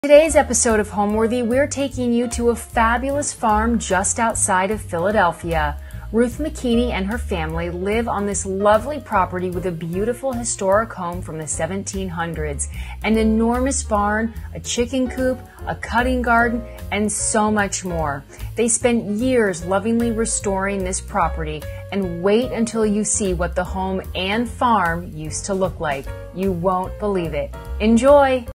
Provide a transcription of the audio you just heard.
Today's episode of Homeworthy, we're taking you to a fabulous farm just outside of Philadelphia. Ruth McKinney and her family live on this lovely property with a beautiful historic home from the 1700s, an enormous barn, a chicken coop, a cutting garden, and so much more. They spent years lovingly restoring this property, and wait until you see what the home and farm used to look like. You won't believe it. Enjoy!